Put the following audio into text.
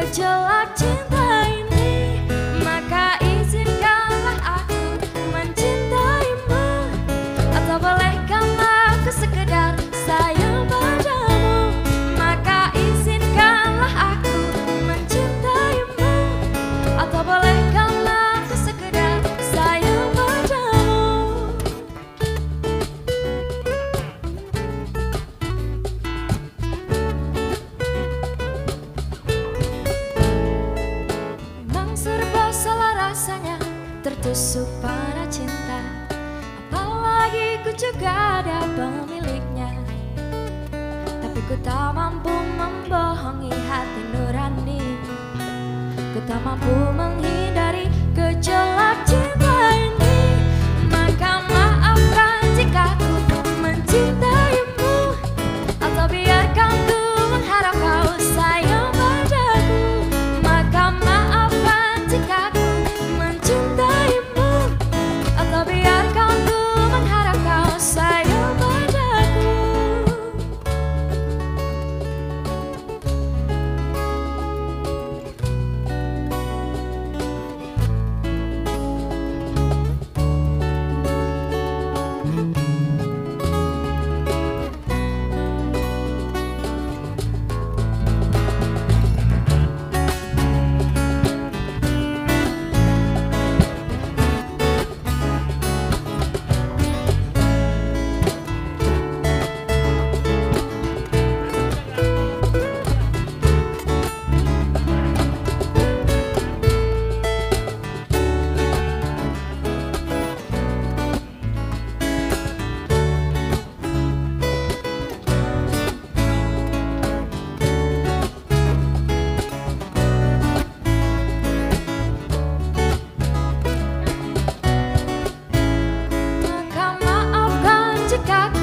gejolak cinta ini, maka izinkanlah aku mencintaimu. Atau bolehkanlah aku sekedar sayang padamu, maka izinkanlah aku mencintaimu. Atau bolehkanlah aku sekedar sayang padamu. Memang serba salah rasanya tertusuk pada cinta, apalagi ku juga ada pemiliknya. Tapi ku tak mampu membohongi hati nurani, ku tak mampu menghindari gejolak cinta ini. Maka maafkan jika ku mencintaimu, atau biarkan ku mengharap kau sayang padaku. Maka maafkan jika ku mencintaimu, atau biarkan ku mengharap kau sayang padaku. Maka maafkan jika